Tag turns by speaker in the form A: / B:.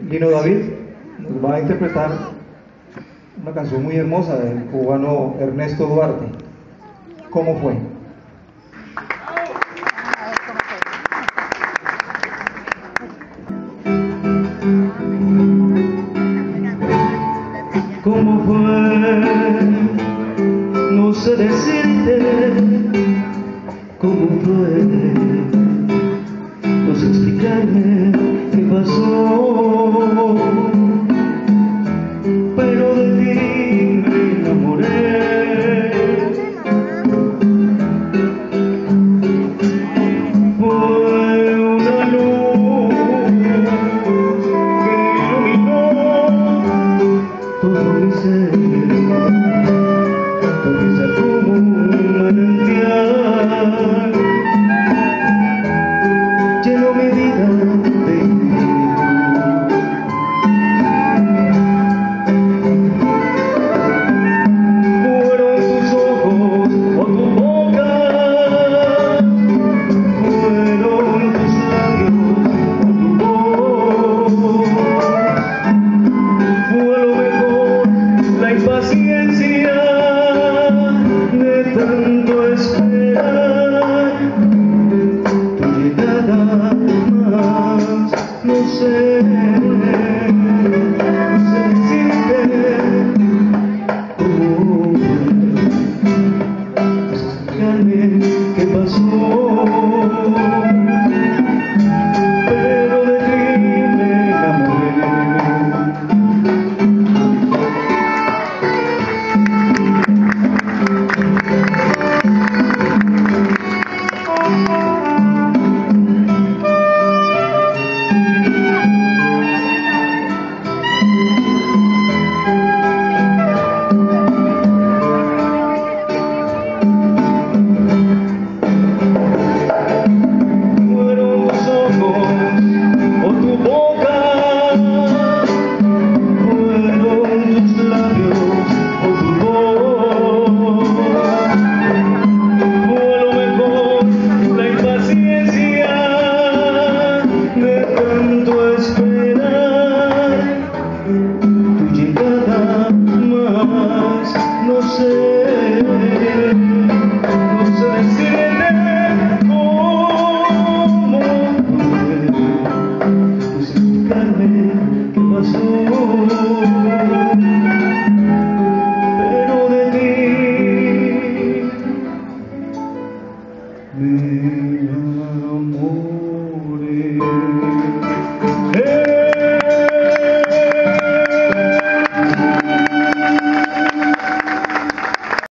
A: Lino David nos va a interpretar una canción muy hermosa del cubano Ernesto Duarte. ¿Cómo fue?
B: ¿Cómo fue? No sé decirte cómo fue, no sé explicarme qué pasó, pero de ti me enamoré. Fue una luz que iluminó todo mi ser, tu risa como un manantial llenó mi vida de infinitud. Fueron tus ojos o tu boca, fueron tus labios o tu voz, fue lo mejor la impaciencia de tanto esperar tu llegada, más no sé decirte cómo explicarme qué pasó, pero de ti me enamoré. No sé decirte cómo fue, no sé explicarme qué pasó, pero de ti me enamoré.